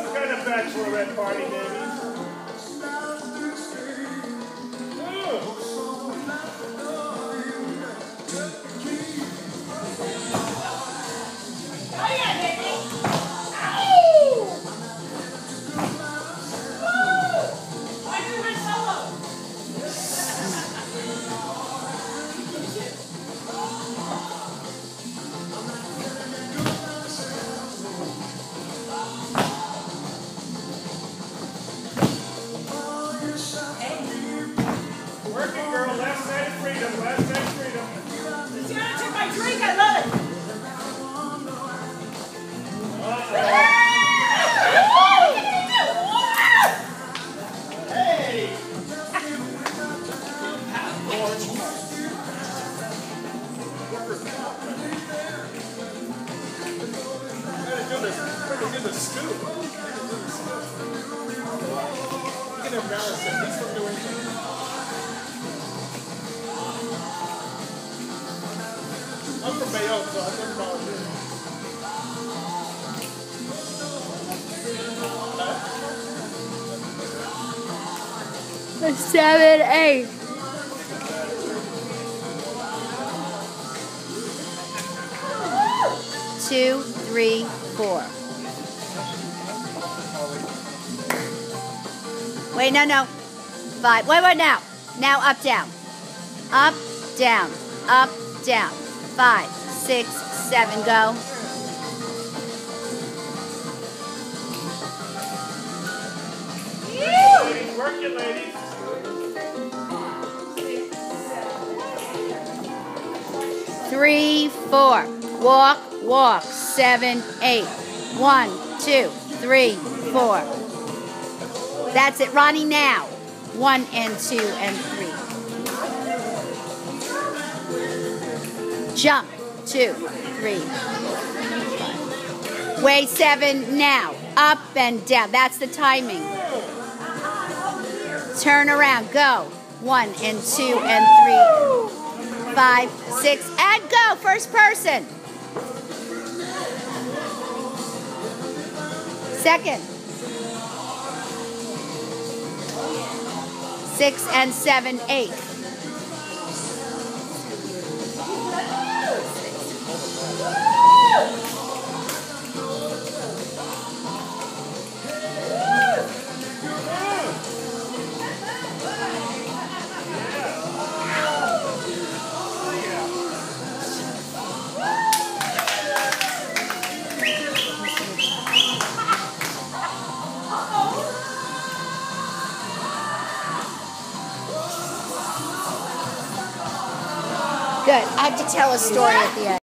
What kind of bachelorette party, baby? Working girl, last night of freedom, last night of freedom. It's gonna take my drink, I love it! Hey! We're gonna do the scoop. We're gonna balance it. He's from New England. I'm from Bayonne, so I've never volunteered. 7, 8. Two, 3, 4. Wait, no. 5. Wait, now. Now up, down. Up, down. Up, down. 5, 6, 7, go. Work it, ladies. 3, 4. Walk. 7, 8. 1, 2, 3, 4. That's it, Ronnie, now. 1 and 2 and 3. Jump. 2, 3. Wait, 7, now. Up and down. That's the timing. Turn around. Go. 1 and 2 and 3. 5, 6, and go. First person. Second. 6 and 7, 8. Good. I have to tell a story at the end.